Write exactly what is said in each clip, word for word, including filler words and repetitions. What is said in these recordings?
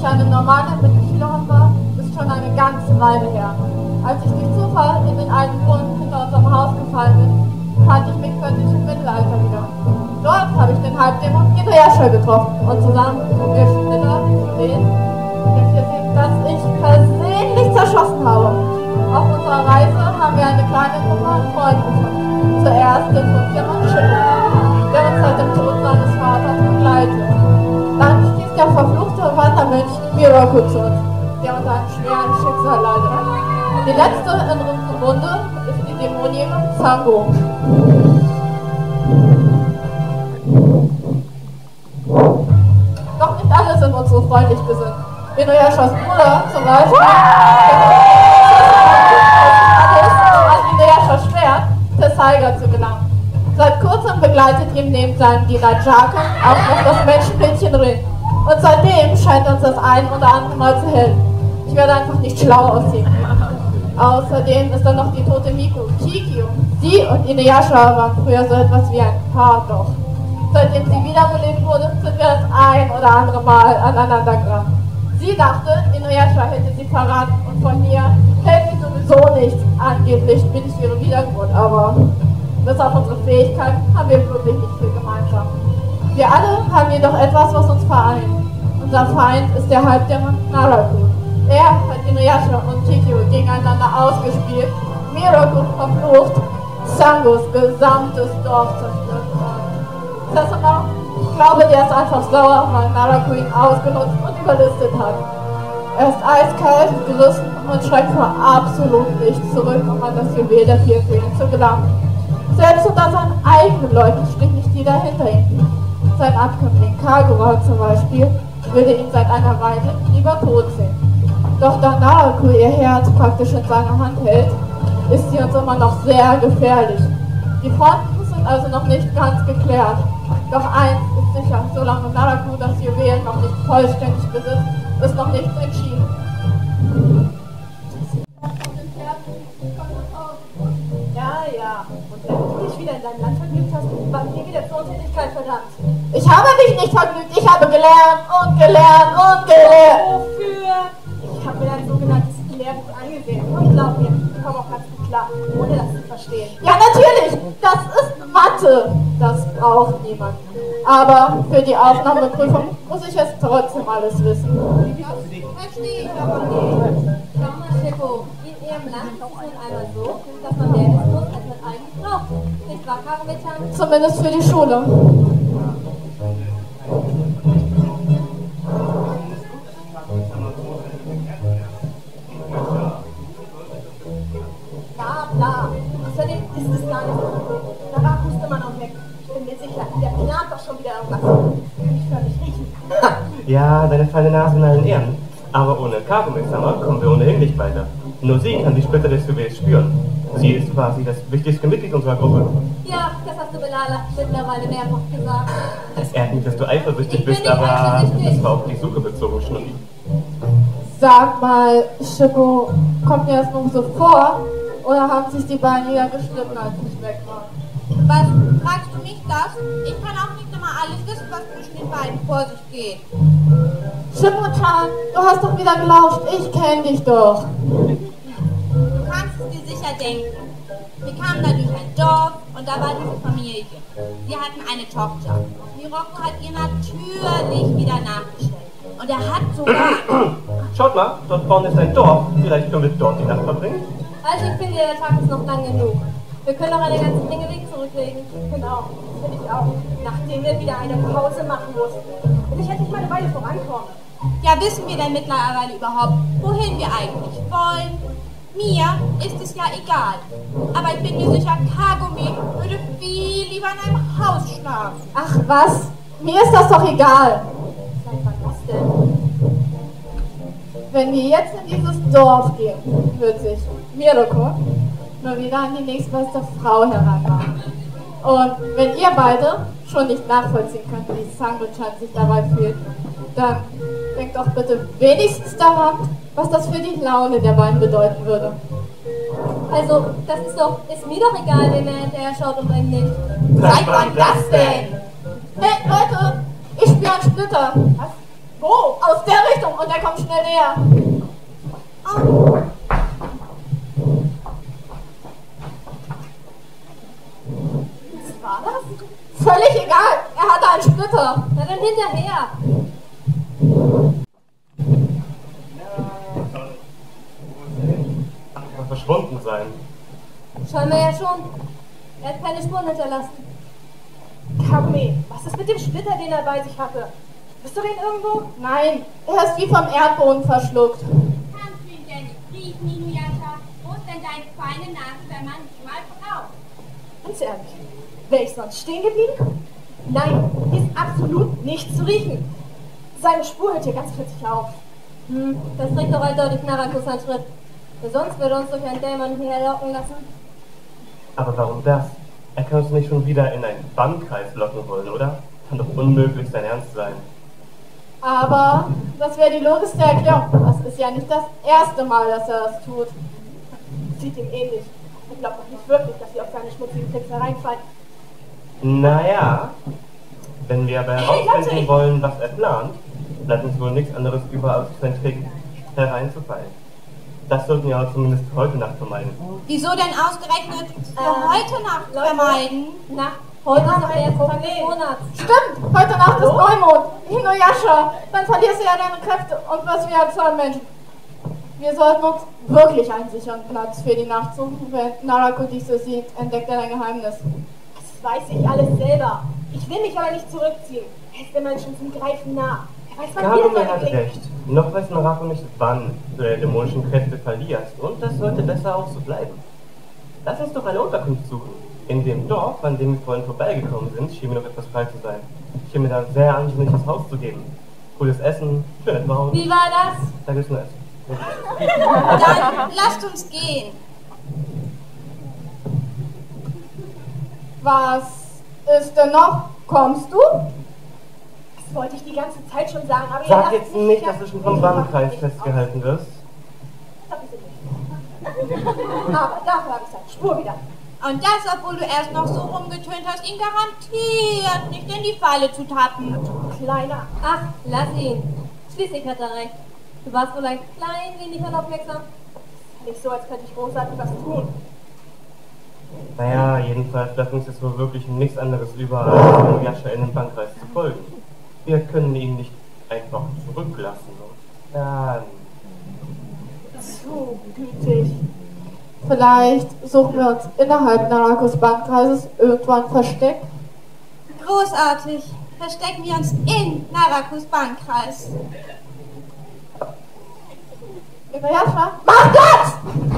eine normale Mitschülerin war, ist schon eine ganze Weile her. Als ich durch Zufall in den alten Brunnen hinter unserem Haus gefallen bin, fand ich mich plötzlich im Mittelalter wieder. Dort habe ich den Halbdämon Inuyasha getroffen und zusammen sind wir Splitter gesehen, dass ich versehentlich zerschossen habe. Auf unserer Reise haben wir eine kleine Gruppe an Freunden gefunden. Zuerst den Funktionär Schipper, der uns seit dem Tod seines Vaters begleitet. Dann stieß der verfluchte Wandermönch Miroku zu uns, der unter einem schweren Schicksal leidet. Die letzte in unserem Bunde ist die Dämonin Sango. Doch nicht alle sind uns so freundlich gesinnt. Inuyashas Bruder zum Beispiel, an Inuyashas Schwert, Tessaiga zu gelangen. Seit kurzem begleitet ihn neben seinem Diener Jaken auch noch das Menschenmädchen Rin. Und seitdem scheint uns das ein oder andere Mal zu helfen. Ich werde einfach nicht schlau aussehen. Außerdem ist da noch die tote Miku, Kikyo. Sie und Inuyasha waren früher so etwas wie ein Paar, doch seitdem sie wiederbelebt wurde, sind wir das ein oder andere Mal aneinander geraten. Sie dachte, Inuyasha hätte sie verraten und von mir hält sie sowieso nichts. Angeblich bin ich ihre Wiedergeburt, aber bis auf unsere Fähigkeiten haben wir wirklich nicht viel gemeinsam. Wir alle haben jedoch etwas, was uns vereint. Unser Feind ist der Halbdämon Naraku. Er hat Inuyasha und Kikyo gegeneinander ausgespielt, Miroku verflucht, Sangos gesamtes Dorf zerstört hat. Sesama, ich glaube, der ist einfach sauer, weil Naraku ihn ausgenutzt und überlistet hat. Er ist eiskalt, gerissen und schreckt vor absolut nichts zurück, um an das Juwel der vier Könige zu gelangen. Selbst unter seinen eigenen Leuten steht nicht jeder hinter ihm. Sein Abkömmling Kagura zum Beispiel würde ihn seit einer Weile lieber tot sehen. Doch da Naraku ihr Herz praktisch in seiner Hand hält, ist sie uns immer noch sehr gefährlich. Die Fronten sind also noch nicht ganz geklärt. Doch eins ist sicher, solange Naraku das Juwel noch nicht vollständig besitzt, ist noch nichts entschieden. Ja, ja. Und wenn du dich wieder in deinem Land vergnügt hast, war dir wieder zur Untätigkeit verdammt. Ich habe mich nicht vergnügt, ich habe gelernt und gelernt und gelernt. Wofür? Ich habe mir ein sogenanntes Lehrbuch angesehen. Und glaub mir, ich komme auch ganz gut klar, ohne das zu verstehen. Ja, natürlich, das ist Mathe. Das braucht niemand. Aber für die Aufnahmeprüfung muss ich es trotzdem alles wissen. Verstehe ich aber nicht. Schau mal, Schippo, in Ihrem Land ist es nun einmal so, dass man mehr wissen muss, als man eigentlich braucht. Nicht wahr, Karometan? Zumindest für die Schule. Bla, bla. Außerdem ist es gar nicht so. Naraku ist immer noch weg. Ich bin mir sicher, der plant doch schon wieder irgendwas. Ich will mich förmlich riechen. Ja, deine feine Nase in allen Ehren. Aber ohne Kagome-sama kommen wir ohnehin nicht weiter. Nur sie kann die Splitter des Juwels spüren. Sie ist quasi das wichtigste Mitglied unserer Gruppe. Ja, das hast du Belala mittlerweile mehrfach gesagt. Es ehrt mich, dass du eifersüchtig Ich bin bist, nicht aber eifersüchtig. das war auf die Suche bezogen, Schnulli. Sag mal, Schippo, kommt mir das nun so vor? Oder haben sich die beiden wieder geschnitten, als ich weg war? Was, fragst du mich das? Ich kann auch nicht immer alles wissen, was zwischen den beiden vor sich geht. Schippo-chan, du hast doch wieder gelauscht, ich kenn dich doch. Du kannst es dir sicher denken. Wir kamen da durch ein Dorf und da war diese Familie. Sie hatten eine Tochter. Miroku hat ihr natürlich wieder nachgestellt. Und er hat sogar... Schaut mal, dort vorne ist ein Dorf. Vielleicht können wir dort die Nacht verbringen. Also ich finde, der Tag ist noch lang genug. Wir können noch eine ganze Menge Weg zurücklegen. Genau, das finde ich auch. Nachdem wir wieder eine Pause machen mussten. Und ich hätte nicht mal eine Weile vorankommen. Ja, wissen wir denn mittlerweile überhaupt, wohin wir eigentlich wollen? Mir ist es ja egal. Aber ich bin mir sicher, Kagome würde viel lieber in einem Haus schlafen. Ach was, mir ist das doch egal. Seit wann das denn? Wenn wir jetzt in dieses Dorf gehen, wird sich Miroku nur wieder an die nächstbeste Frau heranmachen. Und wenn ihr beide schon nicht nachvollziehen könnt, wie Sango-chan sich dabei fühlt, dann denkt doch bitte wenigstens daran, was das für die Laune der beiden bedeuten würde. Also, das ist doch, ist mir doch egal, wen er hinterher schaut und einen nicht. Seit wann das denn? Hey Leute, ich spüre einen Splitter. Was? Wo? Aus der Richtung und er kommt schnell näher. Oh. Was war das? Völlig egal. Er hatte einen Splitter. Na dann hinterher. Kann verschwunden sein. Schauen wir ja schon. Er hat keine Spuren hinterlassen. Kaugummi, was ist mit dem Splitter, den er bei sich hatte? Bist du den irgendwo? Nein, er ist wie vom Erdboden verschluckt. Kannst du ihn denn nicht riechen, Inuyasha? Wo ist denn deine feine Nase, wenn man sie mal braucht? Ganz ehrlich, wäre ich sonst stehen geblieben? Nein, hier ist absolut nichts zu riechen. Seine Spur hört hier ganz plötzlich auf. Hm, das trägt doch eindeutig Narakus einen Schritt. Wer sonst würde uns durch einen Dämon hierher locken lassen? Aber warum das? Er kann uns nicht schon wieder in einen Bannkreis locken wollen, oder? Kann doch unmöglich sein Ernst sein. Aber das wäre die logischste Erklärung. Das ist ja nicht das erste Mal, dass er das tut. Sieht ihm ähnlich. Ich glaube doch nicht wirklich, dass sie auf seine schmutzigen Tricks hereinfallen. Naja, wenn wir aber Hey, herausfinden Leute! wollen, was er plant, bleibt uns wohl nichts anderes über, als auf seinen Trick hereinzufallen. Das sollten wir aber zumindest heute Nacht vermeiden. Wieso denn ausgerechnet für Äh, heute Nacht Leute. vermeiden? Na, heute ist doch der erste Tag des Monats. Stimmt, heute Nacht ist Neumond. Inuyasha, dann verlierst du ja deine Kräfte und was wir als Menschen. Wir sollten uns wirklich einen sicheren Platz für die Nacht suchen. Wenn Naraku dich so sieht, entdeckt er dein Geheimnis. Das weiß ich alles selber. Ich will mich aber nicht zurückziehen. Er ist der Mensch schon zum Greifen nah. Er weiß, wann wieder Karume seine hat Klinge. recht. Noch weiß Naraku nicht, wann du deine dämonischen Kräfte verlierst. Und das sollte besser auch so bleiben. Lass uns doch eine Unterkunft suchen. In dem Dorf, an dem wir vorhin vorbeigekommen sind, schien mir noch etwas frei zu sein. Ich schien mir da ein sehr ansehnliches Haus zu geben. Cooles Essen, schöne Frauen. Wie war das? Da gibt's nur Essen. Dann lasst uns gehen. Was ist denn noch? Kommst du? Das wollte ich die ganze Zeit schon sagen, aber ihr Sag lasst jetzt mich nicht, ja- dass du schon vom Bannkreis festgehalten wirst. Das ist es nicht. Aber dafür habe ich seine Spur wieder. Und das, obwohl du erst noch so rumgetönt hast, ihn garantiert nicht in die Falle zu tappen. Kleiner. Ach, lass ihn. Schließlich hat er recht. Du warst wohl ein klein wenig unaufmerksam. Nicht so, als könnte ich großartig was tun. Naja, jedenfalls bleibt uns jetzt wohl wirklich nichts anderes über, als Inuyasha in den Bannkreis zu folgen. Wir können ihn nicht einfach zurücklassen. Und dann... Zu gütig. Vielleicht suchen wir uns innerhalb Narakus Bankkreises irgendwann ein Versteck. Großartig. Verstecken wir uns in Narakus Bankkreis. Inuyasha, mach das!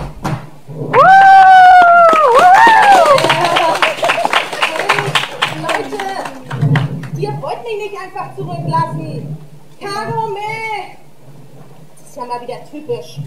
Leute, ihr wollt mich nicht einfach zurücklassen. Kagume! Das ist ja mal wieder typisch.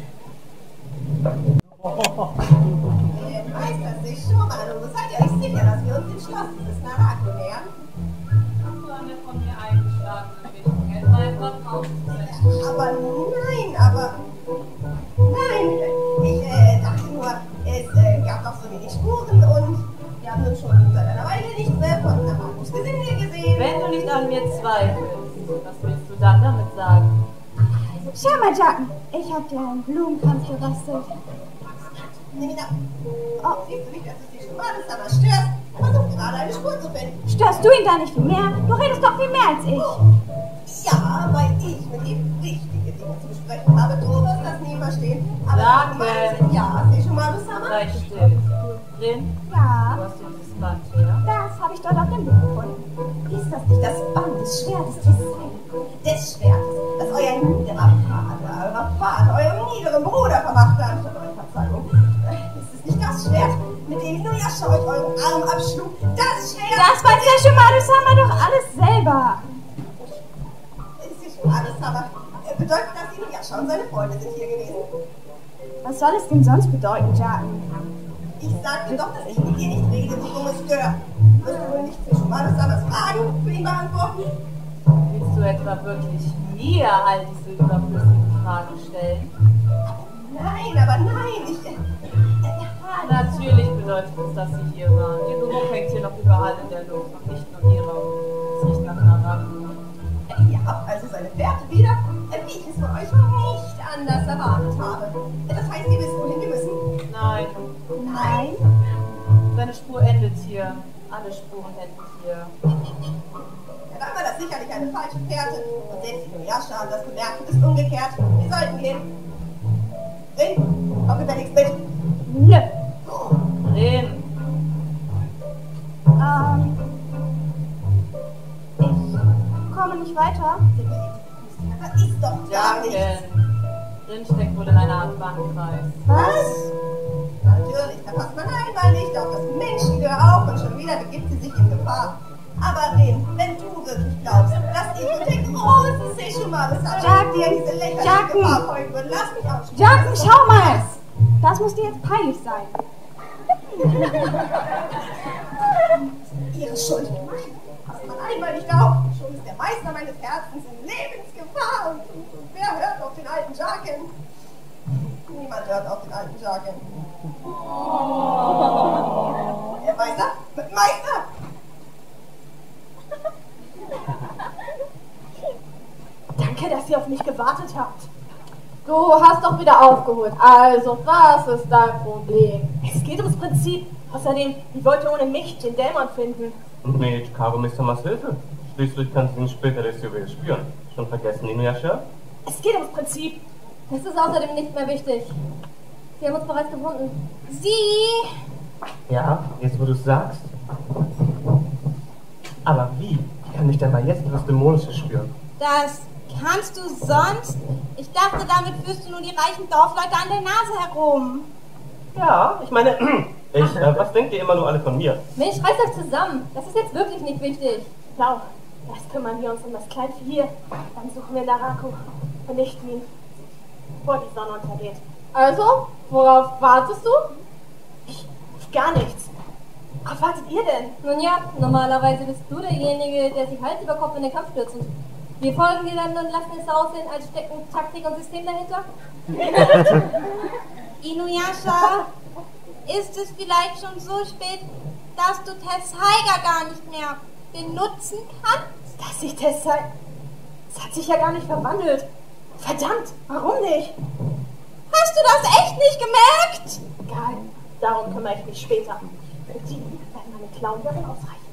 Meister Seishomaro, seid ihr euch sicher, dass wir uns dem Schloss dieses Naraku nähern? Eine von mir eingeschlagene Richtung. Es war etwas auszusetzen. Aber nein, aber... Nein, ich äh, dachte nur, es äh, gab doch so wenig Spuren und wir haben nun schon seit einer Weile nichts mehr von Narakus Gesinde gesehen. Wenn du nicht an mir zweifelst, was willst du dann damit sagen? Schau mal, Jacken. Ich hab dir einen Blumenkranz gebastelt. Nina, oh, siehst du nicht, dass es dich schon mal aber stört? Er versucht gerade eine Spur zu finden. Störst du ihn da nicht viel mehr? Du redest doch viel mehr als ich. Ja, weil ich mit ihm wichtige Dinge zu besprechen habe. Du wirst das nie verstehen. Aber Danke. Meinen, ja, Seishomaro-sama? Sei still. Drin, Ja, du hast dieses Band her. das habe ich dort auf dem Buch gefunden. Ist das nicht das Band des Schwertes des des Schwertes, das euer niederer Vater, euer Vater, eurem niederen Bruder vermacht hat? Eure Verzeihung. Ist es nicht das Schwert, mit dem Inuyasha euch euren Arm abschlug? Das Schwert! Das weiß der Shumaru-sama doch alles selber. ist hier schon alles, aber bedeutet das, Inuyasha und seine Freunde sind hier gewesen? Was soll es denn sonst bedeuten, Jacken? Ich sagte doch, dass ich mit dir nicht rede, du dummes Stör. Wirst du wohl nicht für Shumaru-samas Fragen für ihn beantworten? Willst du etwa wirklich mir all diese überflüssigen Fragen stellen? Nein, aber nein, ich... Äh, äh, Natürlich bedeutet es, dass sie hier waren. Ihr Geruch hängt hier noch überall in der Luft und nicht nur hier raus. Es riecht nach Naraku. ihr habt also seine Fährte wieder erwartet habe. Das heißt, ihr wisst, wohin wir müssen? Nein. Nein? Seine Spur endet hier. Alle Spuren enden hier. Ja, dann war das sicherlich eine falsche Fährte. Und selbst die Inuyasha haben das gemerkt und ist umgekehrt. Wir sollten gehen. Rin, komm gefälligst mit. Nö. Rin. Ähm. Ich komme nicht weiter. Das ist doch gar nichts. Jacken. Rin steckt wohl in einer Art Bahnkreis. Was? Natürlich, da passt man einmal nicht auf das Menschengehör auf und schon wieder begibt sie sich in Gefahr. Aber Rin, wenn du wirklich glaubst, dass ich und der große Seishumaru Sachi dir diese lächerliche Jacken. Gefahr folgen würden, lass mich ausstehen. Jacken, schau mal! Das muss dir jetzt peinlich sein. Ihre Schuld. Passt man einmal nicht auf, schon ist der Meister meines Herzens in Lebensgefahr. Und, und, und wer hört auf den alten Jacken? Niemand hört auf den alten Jacken. Oh. Der Meister? Meister! Danke, dass ihr auf mich gewartet habt. Du hast doch wieder aufgeholt. Also, was ist dein Problem? Es geht ums Prinzip. Außerdem, wie wollt ihr ohne mich den Dämon finden? Und mit Kagome-samas Hilfe. Schließlich kannst du ihn später das Juwel spüren. Schon vergessen, Inuyasha? Es geht ums Prinzip. Es ist außerdem nicht mehr wichtig. Wir haben uns bereits gefunden. Sie? Ja, jetzt wo du es sagst. Aber wie? Wie kann ich denn mal jetzt etwas Dämonisches spüren? Das kannst du sonst? Ich dachte, damit führst du nur die reichen Dorfleute an der Nase herum. Ja, ich meine, ich, äh, was denkt ihr immer nur alle von mir? Mensch, reißt euch zusammen. Das ist jetzt wirklich nicht wichtig. Blau, erst kümmern wir uns um das Kleinvieh hier. Dann suchen wir Naraku. Vernichten ihn, bevor die Sonne untergeht. Also, worauf wartest du? Ich, gar nichts. Worauf wartet ihr denn? Nun ja, normalerweise bist du derjenige, der sich Hals über Kopf in den Kampf stürzt. Wir folgen dir dann und lassen es aussehen, als stecken Taktik und System dahinter. Inuyasha, ist es vielleicht schon so spät, dass du Tessaiga gar nicht mehr benutzen kannst? Dass ich das sei. Es hat sich ja gar nicht verwandelt. Verdammt, warum nicht? Hast du das echt nicht gemerkt? Egal, darum kümmere ich mich später. Für die werden meine Klauen darin ausreichen.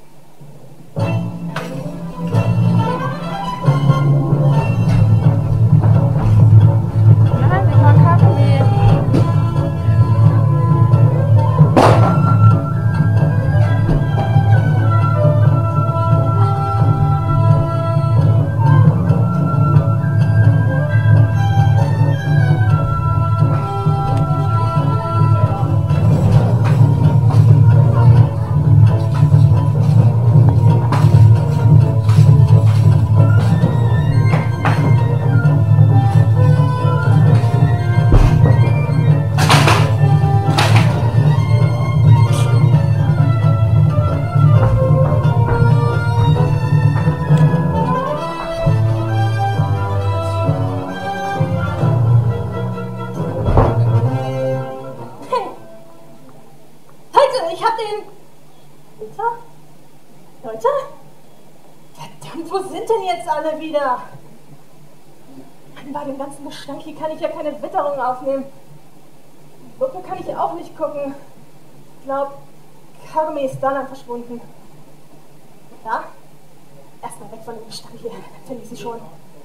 Leute? Verdammt, wo sind denn jetzt alle wieder? Bei dem ganzen Gestank hier kann ich ja keine Witterung aufnehmen. Lupe kann ich auch nicht gucken. Ich glaube, Kagome ist da lang verschwunden. Ja? Erstmal weg von dem Gestank hier, dann finde ich sie schon.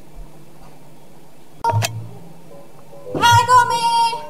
Kagome!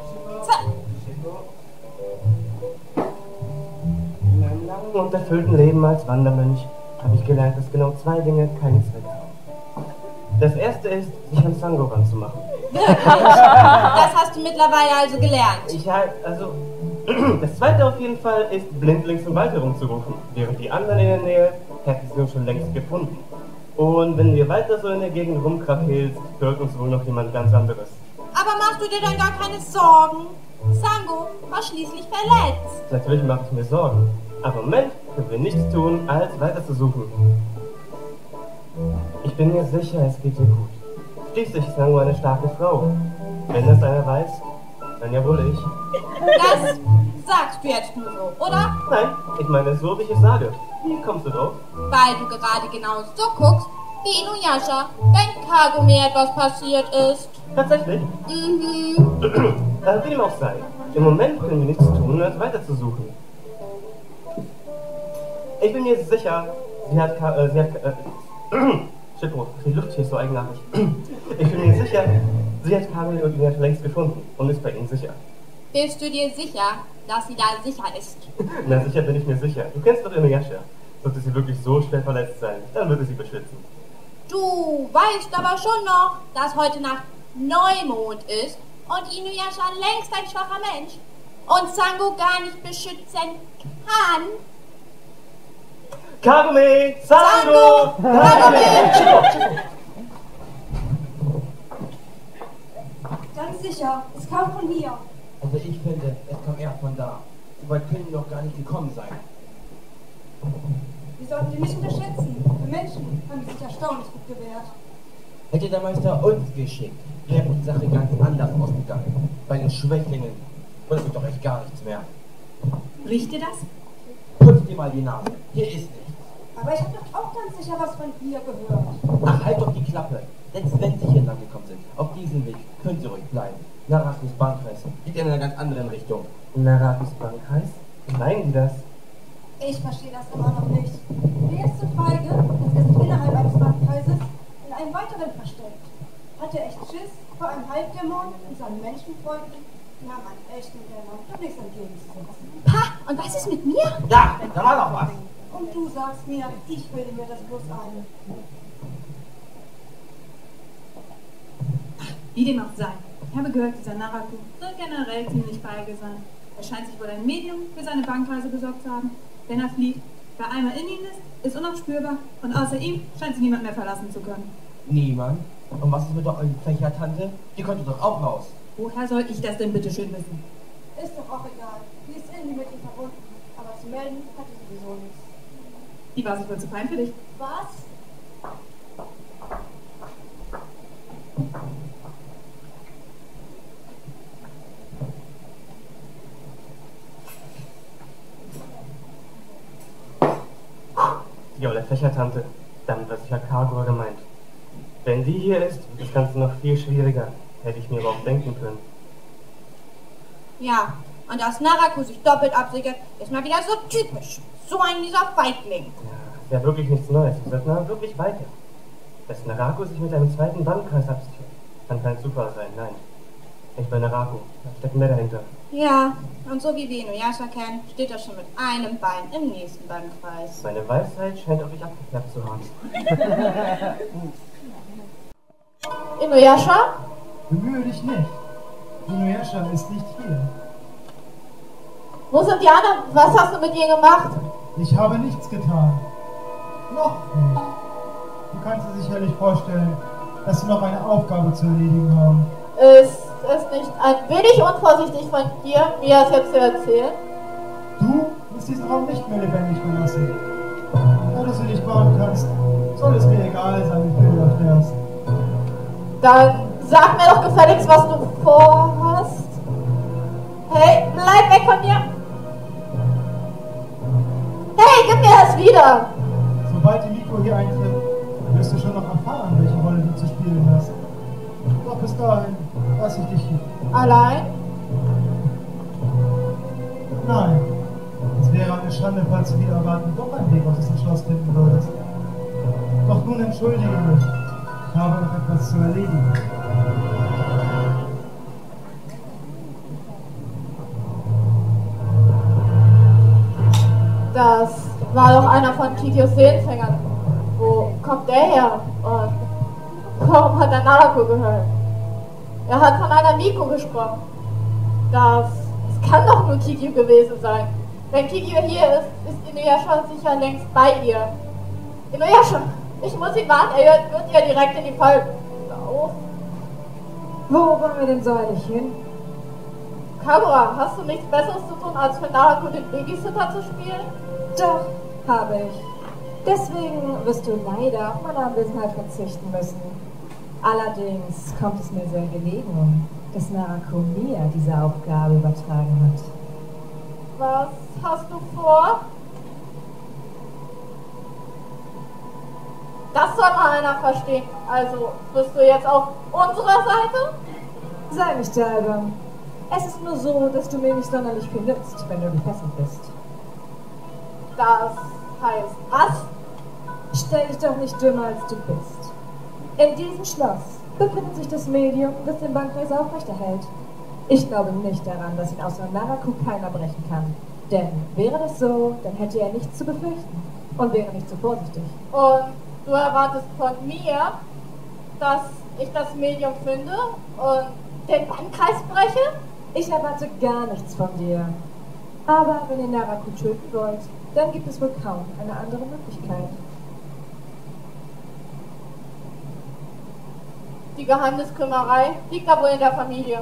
In meinem langen und erfüllten Leben als Wandermönch habe ich gelernt, dass genau zwei Dinge keinen Zweck haben. Das erste ist, sich an Sangoran zu machen. Das hast du mittlerweile also gelernt. Ich halt, also, das zweite auf jeden Fall ist, blindlings im Wald herumzurufen, während die anderen in der Nähe hätten sie uns schon längst gefunden. Und wenn wir weiter so in der Gegend rumkrapelst, hört uns wohl noch jemand ganz anderes. Aber machst du dir dann gar keine Sorgen? Sango war schließlich verletzt. Natürlich mache ich mir Sorgen, aber im Moment können wir nichts tun, als weiter zu suchen. Ich bin mir sicher, es geht dir gut. Schließlich ist Sango eine starke Frau. Wenn das einer weiß, dann ja wohl ich. Das sagst du jetzt nur so, oder? Nein, ich meine so, wie ich es sage. Wie kommst du drauf? Weil du gerade genau so guckst, Wie Inuyasha, wenn Kagome etwas passiert ist. Tatsächlich? Mhm. Äh, wie dem auch sei. Im Moment können wir nichts tun, als weiterzusuchen. Ich bin mir sicher, sie hat Ka äh, sie hat äh, Shitbrot, die Luft hier ist so eigenartig. Ich bin mir sicher, sie hat Kagome und Inuyasha längst gefunden und ist bei ihnen sicher. Bist du dir sicher, dass sie da sicher ist? Na, sicher bin ich mir sicher. Du kennst doch Inuyasha. Sollte sie wirklich so schwer verletzt sein, dann würde sie beschützen. Du weißt aber schon noch, dass heute Nacht Neumond ist und Inuyasha längst ein schwacher Mensch und Sango gar nicht beschützen kann. Kagome! Sango! Kagome! Ganz sicher, es kam von hier. Also ich finde, es kam eher von da. So weit können wir noch gar nicht gekommen sein. Wir sollten die nicht unterschätzen. Für Menschen haben sie sich erstaunlich gut gewehrt. Hätte der Meister uns geschickt, wäre die Sache ganz anders ausgegangen. Bei den Schwächlingen wusste doch echt gar nichts mehr. Riecht ihr das? Putz dir mal die Nase. Hier ist nichts. Aber ich habe doch auch ganz sicher was von ihr gehört. Ach, halt doch die Klappe. Selbst wenn sie hier lang gekommen sind, auf diesem Weg können sie ruhig bleiben. Narakis Bankkreis liegt in einer ganz anderen Richtung. Narakis Bankkreis? Wie meinen die das? Ich verstehe das immer noch nicht. Wer ist so feige, dass er sich innerhalb eines Bankkreises in einem weiteren versteckt? Hat er echt Schiss vor einem Halbdämon und seinen Menschenfreunden? Na, man, echten Dämon, doch nichts entgegenzusetzen. Pa, und was ist mit mir? Ja, da war doch was. Und du sagst mir, ich bilde mir das bloß ein. Wie dem auch sei. Ich habe gehört, dieser Naraku soll generell ziemlich feige sein. Er scheint sich wohl ein Medium für seine Bankreise besorgt zu haben. Wenn er flieht, wer einmal in ihm ist, ist unaufspürbar und außer ihm scheint sich niemand mehr verlassen zu können. Niemand? Und was ist mit der ollen Fächertante? Die konnte doch auch raus. Woher soll ich das denn bitte schön wissen? Ist doch auch egal. Die ist irgendwie mit ihm verbunden. Aber zu melden hat sie sowieso nichts. Die war sich wohl zu fein für dich. Was? Die olle Fächertante. Damit war sicher Kagura gemeint. Wenn die hier ist, wird das Ganze noch viel schwieriger. Hätte ich mir überhaupt denken können. Ja, und dass Naraku sich doppelt absichert, ist mal wieder so typisch. So ein dieser Feigling. Ja, ist ja wirklich nichts Neues. Wir sollten aber wirklich weiter. Dass Naraku sich mit einem zweiten Bankkreis absichert, kann kein Zufall sein, nein. Nicht bei Naraku, da steckt mehr dahinter. Ja, und so wie wir Inuyasha kennen, steht er schon mit einem Bein im nächsten Bankkreis. Seine Weisheit scheint auf dich abgefärbt zu haben. Inuyasha? Bemühe dich nicht. Inuyasha ist nicht hier. Wo sind die anderen? Was hast du mit ihr gemacht? Ich habe nichts getan. Noch nicht. Du kannst dir sicherlich vorstellen, dass wir noch eine Aufgabe zu erledigen haben. Ist es nicht ein wenig unvorsichtig von dir, mir das jetzt zu erzählen? Du wirst diesen Raum nicht mehr lebendig verlassen. Da du sie nicht bauen kannst, soll es mir egal sein, wie viel du erfährst. Dann sag mir doch gefälligst, was du vorhast. Hey, bleib weg von mir! Hey, gib mir das wieder! Sobald die Miko hier eintritt, wirst du schon noch erfahren, welche Rolle du zu spielen hast. Doch bis dahin lass ich dich hier. Allein? Nein. Es wäre eine Schande, falls du wieder erwarten doch einen Weg aus diesem Schloss finden würdest. Doch nun entschuldige mich. Ich habe noch etwas zu erledigen. Das war doch einer von Kikios Seelenfängern. Wo kommt der her? Und warum hat er Naraku gehört? Er hat von einer Miko gesprochen. Das, das kann doch nur Kikyo gewesen sein. Wenn Kikyo hier ist, ist Inuyasha sicher längst bei ihr. Inuyasha, ich muss ihn warnen, er wird ja direkt in die Falle laufen. Wo wollen wir denn so eilig hin? Kagura, hast du nichts Besseres zu tun, als für Naraku den Babysitter zu spielen? Doch, habe ich. Deswegen wirst du leider auf meine Anwesenheit verzichten müssen. Allerdings kommt es mir sehr gelegen, dass Naraku mir diese Aufgabe übertragen hat. Was hast du vor? Das soll mal einer verstehen. Also, bist du jetzt auf unserer Seite? Sei nicht albern. Es ist nur so, dass du mir nicht sonderlich viel nützt, wenn du gefesselt bist. Das heißt was? Stell dich doch nicht dümmer, als du bist. In diesem Schloss befindet sich das Medium, das den Bankkreis aufrechterhält. Ich glaube nicht daran, dass ihn außer Naraku keiner brechen kann. Denn wäre das so, dann hätte er nichts zu befürchten und wäre nicht so vorsichtig. Und du erwartest von mir, dass ich das Medium finde und den Bankkreis breche? Ich erwarte gar nichts von dir. Aber wenn ihr Naraku töten wollt, dann gibt es wohl kaum eine andere Möglichkeit. Die Geheimniskümmerei liegt da wohl in der Familie.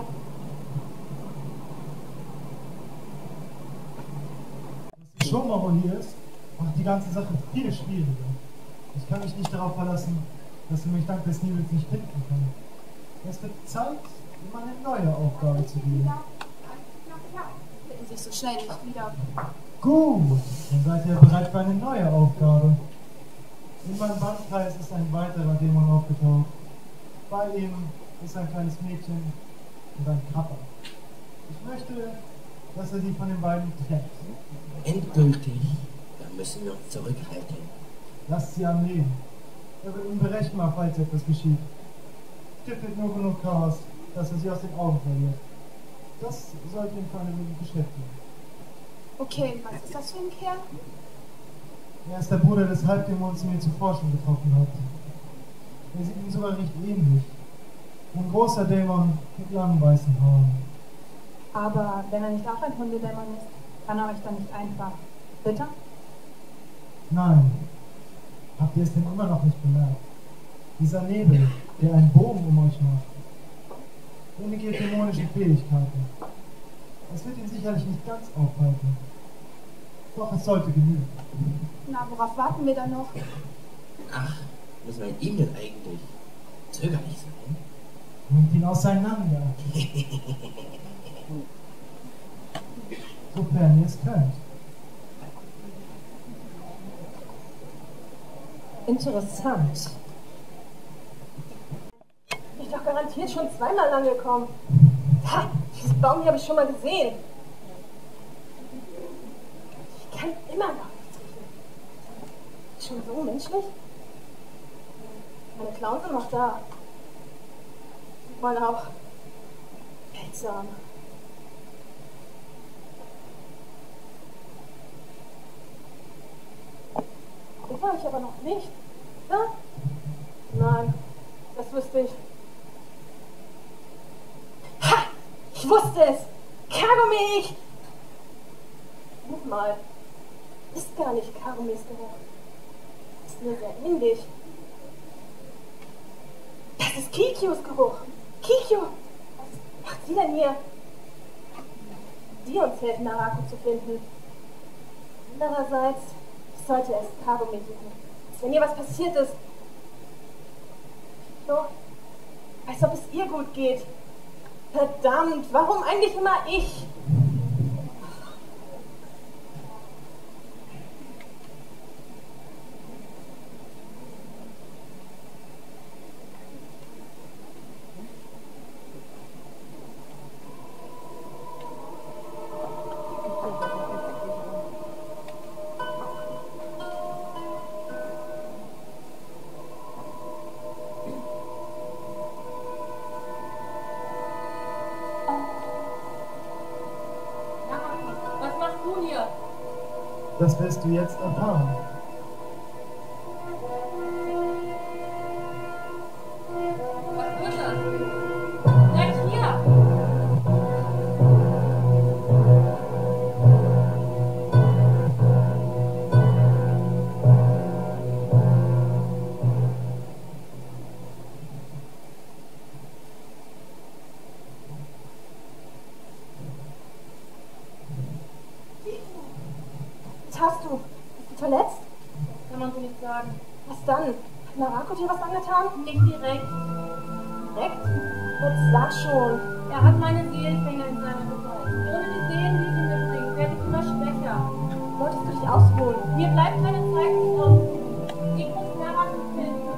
Dass die Shomaro hier ist, macht die ganze Sache viel schwieriger. Ich kann mich nicht darauf verlassen, dass du mich dank des Nebels nicht finden kannst. Es wird Zeit, ihm eine neue Aufgabe zu geben. Finden sich so schnell nicht wieder. Gut, dann seid ihr bereit für eine neue Aufgabe. In meinem Bankkreis ist ein weiterer Dämon aufgetaucht. Bei ihm ist ein kleines Mädchen und ein Krabber. Ich möchte, dass er sie von den beiden trennt. Endgültig. Da müssen wir uns zurückhalten. Lasst sie am Leben. Er wird unberechenbar, falls etwas geschieht. Stiftet nur genug Chaos, dass er sie aus den Augen verliert. Das sollte ihn für eine Weile beschäftigen. Okay, was ist das für ein Kerl? Er ist der Bruder des Halbdämons, den ihr zuvor schon getroffen habt. Er sieht ihm sogar recht ähnlich. Ein großer Dämon mit langen weißen Haaren. Aber wenn er nicht auch ein Hundedämon ist, kann er euch dann nicht einfach bitter? Nein. Habt ihr es denn immer noch nicht bemerkt? Dieser Nebel, der einen Bogen um euch macht. Er negiert dämonische Fähigkeiten. Es wird ihn sicherlich nicht ganz aufhalten. Doch es sollte genügen. Na, worauf warten wir dann noch? Ach, müssen wir mit ihm denn eigentlich zögerlich sein? Nimmt ihn auseinander. Sofern ihr es könnt. Interessant. Ich bin doch garantiert schon zweimal angekommen. Ha, dieses Baum hier habe ich schon mal gesehen. Ich kann immer noch nichts riechen. Schon so menschlich? Meine Clowns sind noch da. Mal auch seltsam. Das war ich aber noch nicht. Ja? Nein, das wüsste ich. Ha! Ich wusste es! Karume! Guck mal. Ist gar nicht Karumes Geruch. Ist mir sehr ähnlich. Das ist Kikyos Geruch. Kikyo! Was macht sie denn hier? Die uns helfen, Naraku zu finden. Andererseits sollte es Karume suchen. Als wenn ihr was passiert ist. So, als ob es ihr gut geht. Verdammt, warum eigentlich immer ich? Das wirst du jetzt erfahren. Was ist das? Bleib hier! Was hast du? Bist du verletzt? Kann man so nicht sagen. Was dann? Hat Naraku dir was angetan? Nicht direkt. Direkt? Jetzt sag schon. Er hat meine Seelenfänger in seiner Gewalt. Ohne die Seelen, die sie mitbringen, werde ich immer schwächer. Wolltest du dich ausruhen? Mir bleibt keine Zeit, mich auszuruhen. Ich muss Naraku finden.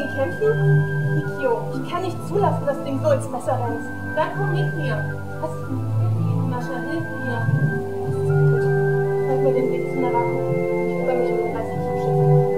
gegen kämpfen? Mikio, ich kann nicht zulassen, dass das Ding so ins Messer rennt. Dann komm mit mir. Was? Mascha, hilf mir. Das ist gut. Zeig mir den Weg zu Narako. Ich kümmere mich um den restlichen Schiffe.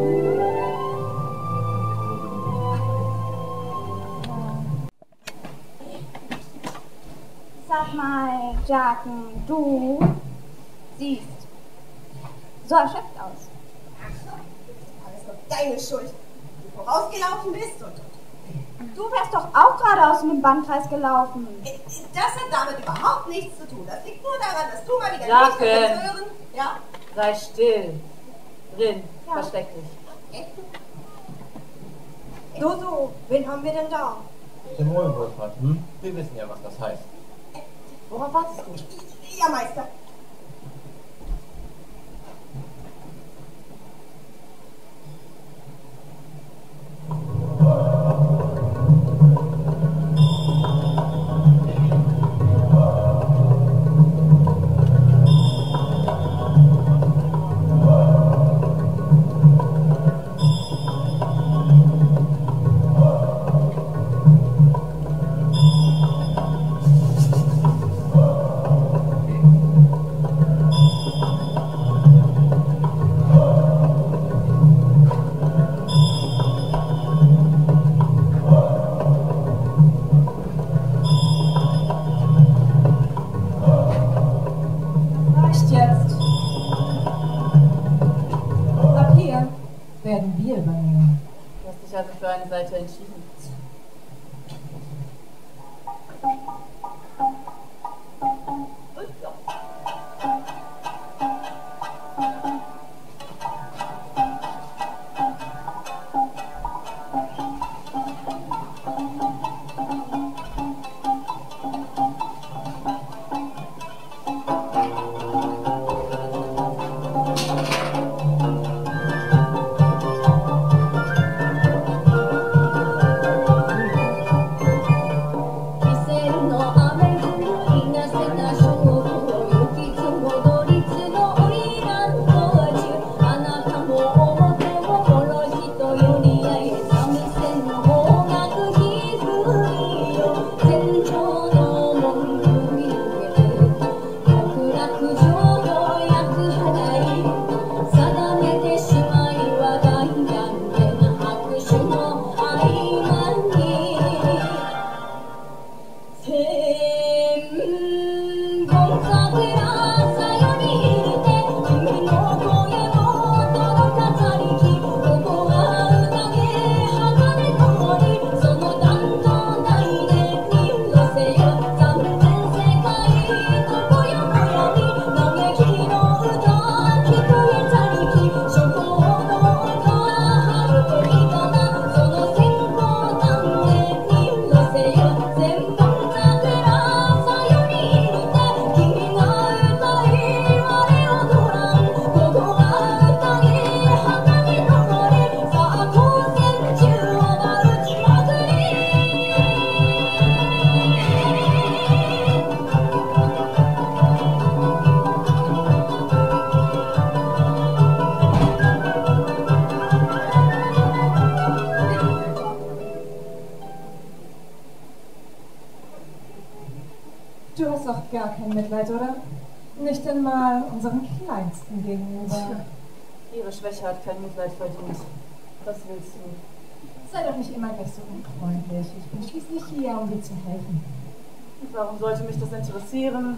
Sag mal, Jaken, du siehst so erschöpft aus. Ach so, alles doch deine Schuld. Du vorausgelaufen bist und... Du wärst doch auch gerade aus dem Bandkreis gelaufen. Das hat damit überhaupt nichts zu tun. Das liegt nur daran, dass du mal wieder Jaken. nicht hören. Ja? Sei still. Drin. Ja. Versteck dich. Echt? So, so, wen haben wir denn da? Dämonenwohlfahrt, hm? Wir wissen ja, was das heißt. Worauf wartest du? Ja, Meister. Reicht jetzt. Ab hier werden wir übernehmen. Du hast dich also für eine Seite entschieden. Du hast doch gar kein Mitleid, oder? Nicht einmal unseren Kleinsten gegenüber. Ihre Schwäche hat kein Mitleid verdient. Was willst du? Sei doch nicht immer gleich so unfreundlich. Ich bin schließlich hier, um dir zu helfen. Und warum sollte mich das interessieren?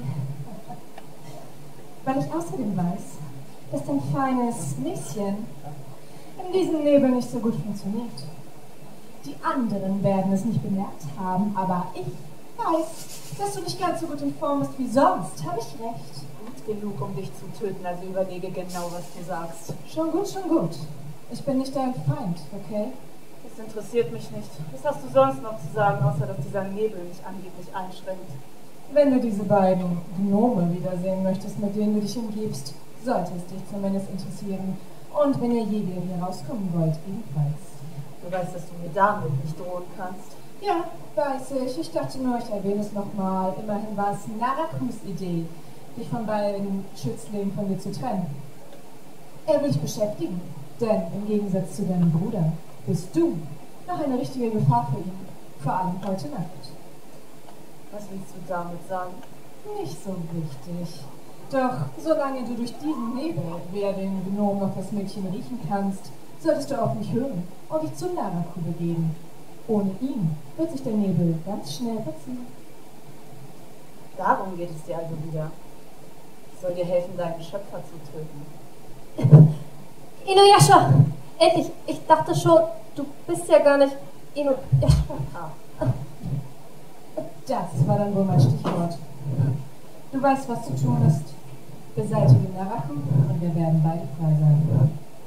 Weil ich außerdem weiß, dass dein feines Näschen in diesem Nebel nicht so gut funktioniert. Die anderen werden es nicht bemerkt haben, aber ich weiß, dass du nicht ganz so gut in Form bist wie sonst. Habe ich recht? Gut genug, um dich zu töten, also überlege genau, was du sagst. Schon gut, schon gut. Ich bin nicht dein Feind, okay? Das interessiert mich nicht. Was hast du sonst noch zu sagen, außer dass dieser Nebel mich angeblich einschränkt? Wenn du diese beiden Gnome wiedersehen möchtest, mit denen du dich umgibst, sollte es dich zumindest interessieren. Und wenn ihr je wieder hier rauskommen wollt, ebenfalls. Du weißt, dass du mir damit nicht drohen kannst. Ja, weiß ich. Ich dachte nur, ich erwähne es nochmal. Immerhin war es Narakus Idee, dich von beiden Schützlingen von dir zu trennen. Er will dich beschäftigen, denn im Gegensatz zu deinem Bruder bist du Noch eine richtige Gefahr für ihn. Vor allem heute Nacht. Was willst du damit sagen? Nicht so wichtig. Doch solange du durch diesen Nebel weder den Gnom noch das Mädchen riechen kannst, solltest du auf mich hören und dich zu Naraku begeben. Ohne ihn wird sich der Nebel ganz schnell verziehen. Darum geht es dir also wieder. Ich soll dir helfen, deinen Schöpfer zu töten. Inuyasha! Endlich! Ich dachte schon, du bist ja gar nicht Inuyasha. Ah. Das war dann wohl mein Stichwort. Du weißt, was zu tun ist. Beseitige Naraku und wir werden beide frei sein.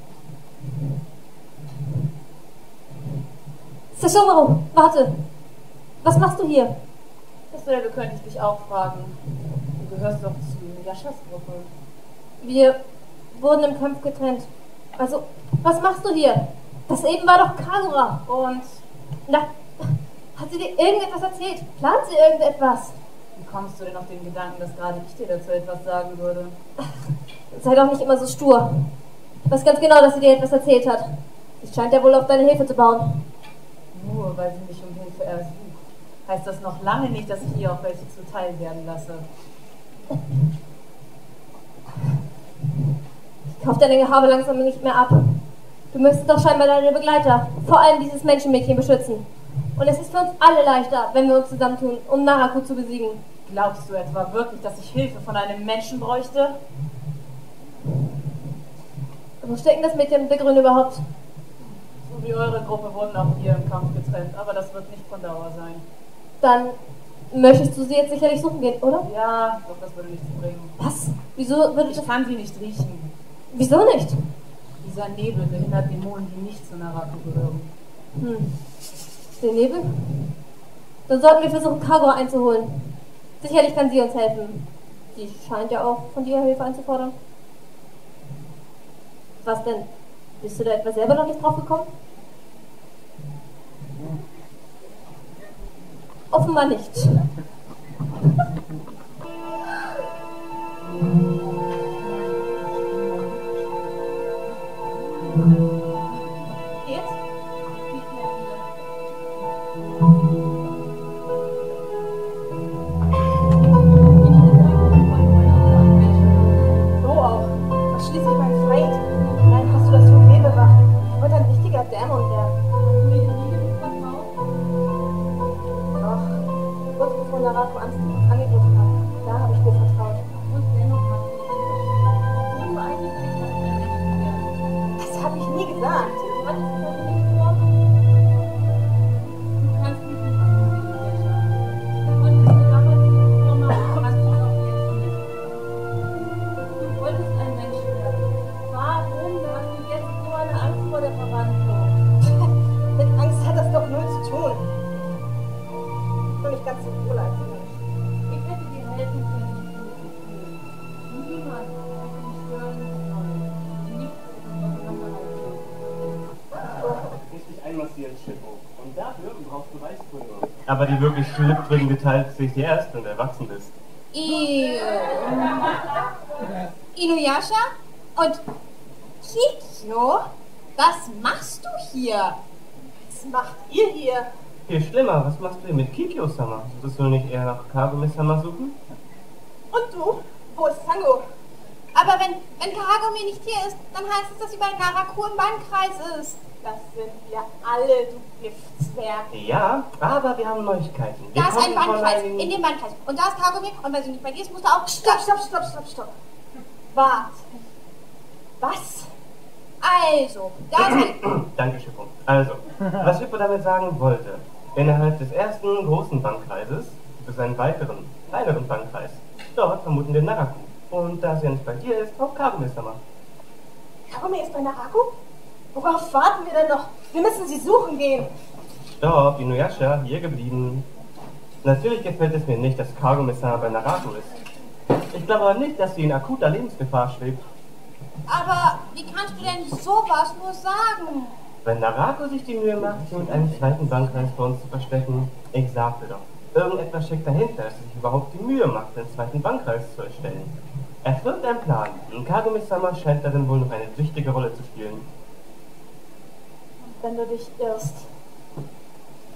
Sesshomaru, warte! Was machst du hier? Dasselbe könnte ich dich auch fragen. Du gehörst doch zu Inuyashas Gruppe. Wir wurden im Kampf getrennt. Also, was machst du hier? Das eben war doch Kagura. Und, na, hat sie dir irgendetwas erzählt? Plant sie irgendetwas? Wie kommst du denn auf den Gedanken, dass gerade ich dir dazu etwas sagen würde? Sei doch nicht immer so stur. Ich weiß ganz genau, dass sie dir etwas erzählt hat. Sie scheint ja wohl auf deine Hilfe zu bauen. Nur weil sie mich um Hilfe ersucht, heißt das noch lange nicht, dass ich ihr auch welche zuteil werden lasse. Ich kaufe deine Gehabe langsam nicht mehr ab. Du müsstest doch scheinbar deine Begleiter, vor allem dieses Menschenmädchen, beschützen. Und es ist für uns alle leichter, wenn wir uns zusammentun, um Naraku zu besiegen. Glaubst du etwa wirklich, dass ich Hilfe von einem Menschen bräuchte? Wo steckt das Mädchen und der Grün überhaupt? So wie eure Gruppe wurden auch wir im Kampf getrennt, aber das wird nicht von Dauer sein. Dann möchtest du sie jetzt sicherlich suchen gehen, oder? Ja, doch das würde nichts bringen. Was? Wieso würde ich das... kann sie nicht riechen. Wieso nicht? Dieser Nebel behindert Dämonen, die nicht zu Naraku gehören. Hm. Den Nebel? Dann sollten wir versuchen, Kagura einzuholen. Sicherlich kann sie uns helfen. Sie scheint ja auch von dir Hilfe einzufordern. Was denn? Bist du da etwa selber noch nicht drauf gekommen? Offenbar nicht. Jetzt? So auch. Was schließlich mein Feind. Nein, hast du das für mir bewacht? Ich wollte ein richtiger Dämon werden. Doch, kurz bevor Naraku uns angegriffen hat, da habe ich dir vertraut. Und dennoch hast du das habe ich nie gesagt. Du hattest es doch nicht vor. Du kannst mich nicht verstehen, und es mir damals nicht vormachen, was du auch jetzt nicht. Du wolltest ein Mensch werden. Warum hast du jetzt so eine Angst vor der Verwandlung? Mit Angst hat das doch null zu tun. Ich bin nicht ganz so wohl als Mensch. Ich hätte dir helfen können, dich gut zu fühlen. Niemand hätte mich stören sollen. Nichts ist auseinanderhalten. Richtig einmassieren, Schippo. Und dafür brauchst du Weißpulver. Aber die wirklich schlüpfrigen Details sehe ich dir erst, wenn du erwachsen bist. I Inuyasha und Kikyo, was machst du hier? Was macht ihr hier? Viel schlimmer, was machst du hier mit Kikyo-sama? Solltest du nicht eher nach Kagome-sama suchen? Und du? Wo ist Sango? Aber wenn, wenn Kagome nicht hier ist, dann heißt es, dass sie bei Naraku im Bannkreis ist. Das sind wir alle, du Giftzwerg. Ja, aber wir haben Neuigkeiten. Wir Da ist ein kommen von Bannkreis, einigen- in dem Bannkreis. Und da ist Kagome, und wenn sie nicht bei dir ist, musst du auch... Stopp, stopp, stopp, stopp, stopp. Warte. Was? Also, da ist ein... Danke, Schippo. Also, was Schippo damit sagen wollte, innerhalb des ersten großen Bankkreises gibt es einen weiteren, kleineren Bankkreis. Dort vermuten wir Naraku. Und da sie ja nicht bei dir ist, auch Kagome-sama. Kagome ist bei Naraku? Worauf warten wir denn noch? Wir müssen sie suchen gehen. Stopp, Inuyasha, hier geblieben. Natürlich gefällt es mir nicht, dass Kagome-sama bei Naraku ist. Ich glaube aber nicht, dass sie in akuter Lebensgefahr schwebt. Aber wie kannst du denn sowas nur sagen? Wenn Naraku sich die Mühe macht, sie mit einem zweiten Bankkreis vor uns zu verstecken, ich sagte doch, irgendetwas steckt dahinter, dass sie sich überhaupt die Mühe macht, den zweiten Bankkreis zu erstellen. Er folgt einem Plan, und Kagome-sama scheint darin wohl noch eine wichtige Rolle zu spielen. Wenn du dich irrst.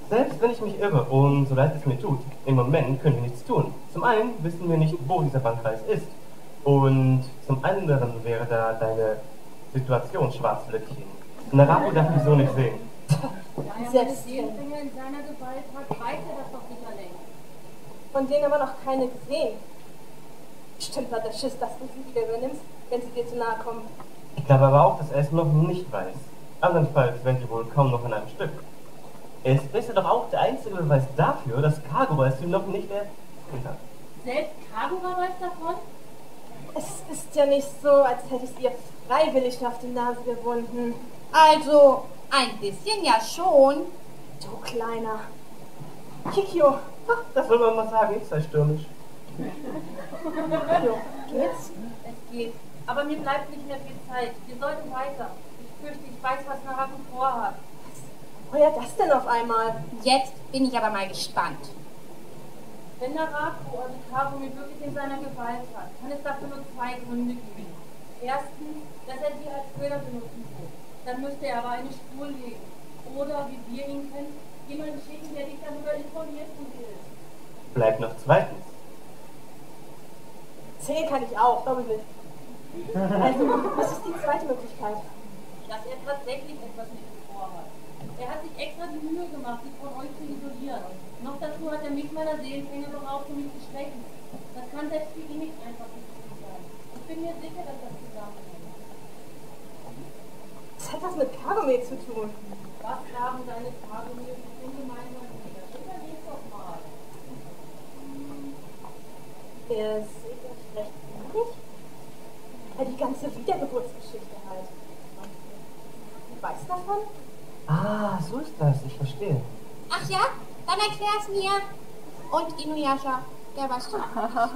Selbst wenn ich mich irre und so leid es mir tut, im Moment können wir nichts tun. Zum einen wissen wir nicht, wo dieser Bankkreis ist. Und zum anderen wäre da deine Situation, Schwarzlöckchen. Naraku darf mich so nicht sehen. Da er selbst Seelenfänger in seiner Gewalt hat, weiß er das doch sicher längst. Von denen aber noch keine gesehen. Bestimmt hat der Schiss, dass du sie wieder übernimmst, wenn sie dir zu nahe kommen. Ich glaube aber auch, dass er es noch nicht weiß. Andernfalls wären sie wohl kaum noch an einem Stück. Es ist ja doch auch der einzige Beweis dafür, dass Kagura es ihm noch nicht erzählt hat. Selbst Kagura weiß davon? Es ist ja nicht so, als hätte ich ihr freiwillig auf die Nase gewunden. Also, ein bisschen ja schon. Du Kleiner. Kikyo. Das will man mal sagen, ich sei stürmisch. Kikyo, geht's? Es geht. Aber mir bleibt nicht mehr viel Zeit. Wir sollten weiter. Ich fürchte, ich weiß, was Naraku vorhat. Woher das denn auf einmal? Jetzt bin ich aber mal gespannt. Wenn Naraku also Kagome wirklich in seiner Gewalt hat, kann es dafür nur zwei Gründe geben. Erstens, dass er sie als Köder benutzen will. Dann müsste er aber eine Spur legen. Oder, wie wir ihn kennen, jemanden schicken, der dich darüber informiert und will. Bleibt noch zweitens. Zehn kann ich auch, glaube ich nicht. Also, was ist die zweite Möglichkeit? Dass er tatsächlich etwas mit ihm vorhat. Er hat sich extra die Mühe gemacht, sich von euch zu isolieren. Noch dazu hat er mich meiner Seelenfänge beraubt, um mich zu schwächen. Das kann selbst für ihn nicht einfach sein. Ich bin mir sicher, dass das zusammenhängt. Was hat das mit Kagome zu tun? Was haben deine Kagome mit dem gemeinsam wieder? Überleg doch mal. Ihr seht euch recht ähnlich? Ja, die ganze Wiedergeburtsgeschichte halt. Du weißt davon? Ah, so ist das, ich verstehe. Ach ja? Dann erklär's mir. Und Inuyasha, der weiß schon.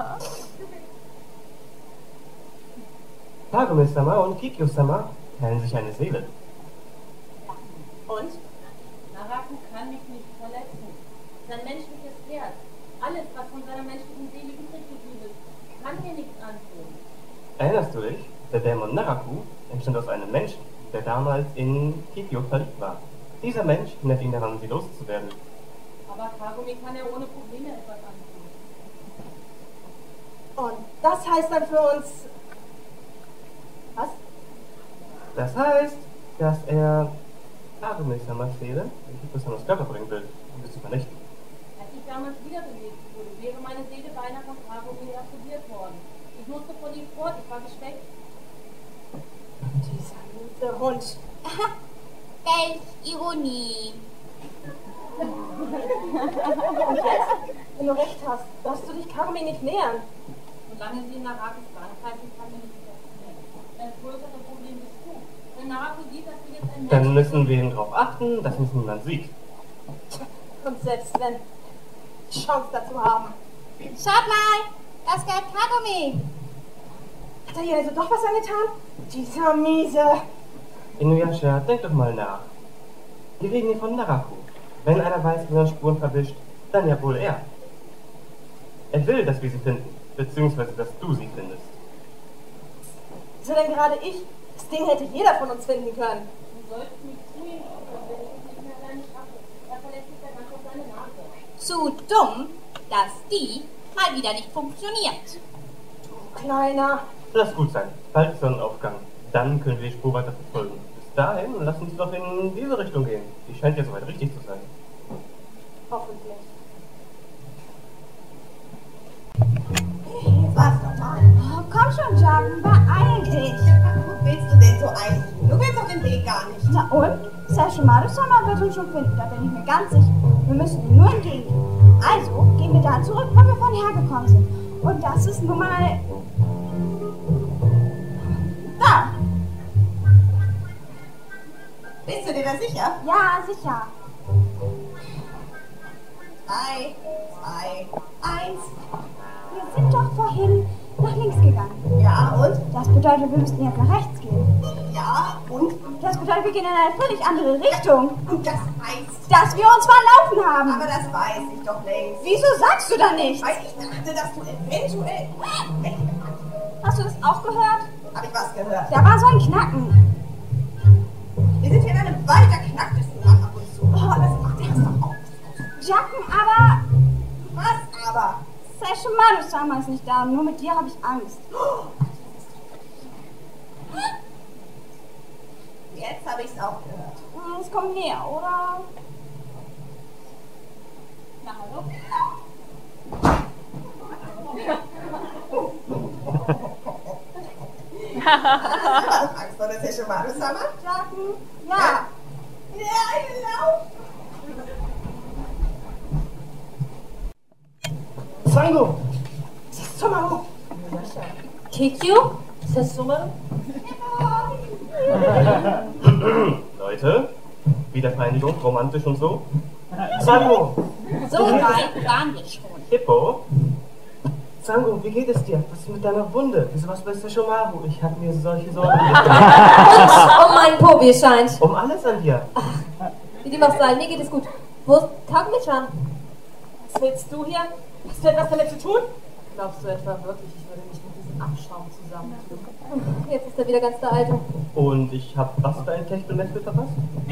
Kagome-sama und Kikyo-sama teilen sich eine Seele. Und? Naraku kann mich nicht verletzen. Sein menschliches Herz, alles, was von seiner menschlichen Seele übrig geblieben ist, kann mir nichts antun. Erinnerst du dich? Der Dämon Naraku entstand aus einem Menschen, der damals in Kikyo verliebt war. Dieser Mensch hindert ihn daran, sie loszuwerden. Aber Kagome kann ja ohne Probleme etwas antun. Und das heißt dann für uns... Was? Das heißt, dass er Kagome-samas Seele in Kikyo-samas Körper bringen will, um sie zu vernichten. Als ich damals wiederbelebt wurde, wäre meine Seele beinahe von Kagome absorbiert worden. Ich musste von ihm fort, ich war geschwächt. Dieser gute Hund. Welch Ironie. Und jetzt, wenn du recht hast, darfst du dich Kagome nicht nähern. Solange sie in Narakis Bankkreis ist, kann mir nicht passieren. Das größere Problem bist du. Wenn Naraku sieht, dass du jetzt ein Mensch Dann müssen wir darauf achten, dass uns niemand sieht. Und selbst wenn, die Chance dazu haben. Schaut mal, das gehört Kagome. Hat er ihr also doch was angetan? Dieser Miese. Inuyasha, denk doch mal nach. Wir reden hier von Naraku. Wenn einer weiß, wie man Spuren verwischt, dann ja wohl er. Er will, dass wir sie finden, beziehungsweise dass du sie findest. So denn gerade ich? Das Ding hätte jeder von uns finden können. Du sollst mich zu ihm schicken, wenn ich es nicht mehr alleine schaffe. Er verlässt sich ja ganz auf seine Nase. Zu dumm, dass die mal wieder nicht funktioniert. Du Kleiner. Lass gut sein. Bald ist Sonnenaufgang. Dann können wir die Spur weiter verfolgen. Bis dahin, lass uns doch in diese Richtung gehen. Die scheint ja soweit richtig zu sein. Hoffentlich. Jetzt war's doch mal. Oh, komm schon, Jagen, beeil dich. Wo willst du denn so eilig? Du willst doch den Weg gar nicht. Na und? Sashimaru-sama wird uns schon finden, da bin ich mir ganz sicher. Wir müssen ihm nur entgegengehen. Also gehen wir da zurück, wo wir von hergekommen sind. Und das ist nun mal... da. Bist du dir da sicher? Ja, sicher. Drei, zwei, eins. Wir sind doch vorhin nach links gegangen. Ja, und? Das bedeutet, wir müssten jetzt nach rechts gehen. Ja, und? Das bedeutet, wir gehen in eine völlig andere Richtung. Und das heißt... Dass wir uns verlaufen haben. Aber das weiß ich doch längst. Wieso sagst du da nichts? Weil ich dachte, dass du eventuell... Hast du das auch gehört? Hab ich was gehört? Da war so ein Knacken. Wir sind hier in einem Wald, da knackt es nur ab und zu. Oh, das macht erst doch auf. Hoshimaru-sama ist nicht da und nur mit dir habe ich Angst. Jetzt habe ich es auch gehört. Es kommt näher, oder? Na, hallo? Angst vor der Hoshimaru-sama? Jacken? Ja. Ja, genau. Sango! Sumaru! Kikyu? Ist das Sumaru? Leute, Wiedervereinigung, romantisch und so. Sango! So weit waren wir schon. Hippo? Sango, wie geht es dir? Was ist mit deiner Wunde? Wieso was bei Sesshomaru? Ich habe mir solche Sorgen gemacht. Um meinen Po, wie es scheint. Um alles an dir. Wie dem auch sei, mir geht es gut. Wo ist Kagumi-chan? Was willst du hier? Hast du etwas damit zu tun? Glaubst du etwa wirklich, ich würde mich mit diesem Abschaum zusammentun? Jetzt ist er wieder ganz der Alte. Und ich habe was für ein Techtelmechtel verpasst?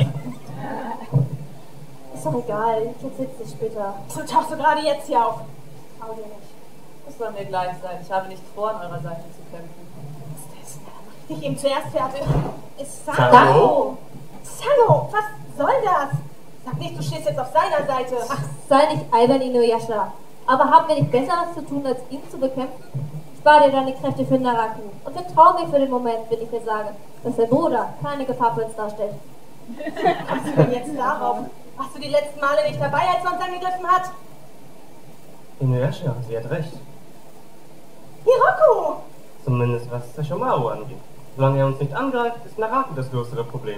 Ist doch egal, ich erzähl's dir später. So tauchst du gerade jetzt hier auf. Trau dir nicht. Es soll mir gleich sein, ich habe nicht vor, an eurer Seite zu kämpfen. Was ist das? Mach ich eben zuerst fertig. Ist Sango? Sango, was soll das? Sag nicht, du stehst jetzt auf seiner Seite. Ach, sei nicht albern, Inuyasha. Aber haben wir nicht Besseres zu tun, als ihn zu bekämpfen? Spar dir deine Kräfte für Naraku und vertrau mir für den Moment, wenn ich dir sage, dass der Bruder keine Gefahr für uns darstellt. Kommst du denn jetzt darauf? Warst du die letzten Male nicht dabei, als er uns angegriffen hat? Inuyasha, sie hat recht. Hiroko! Zumindest was Sesshomaru angeht. Solange er uns nicht angreift, ist Naraku das größere Problem.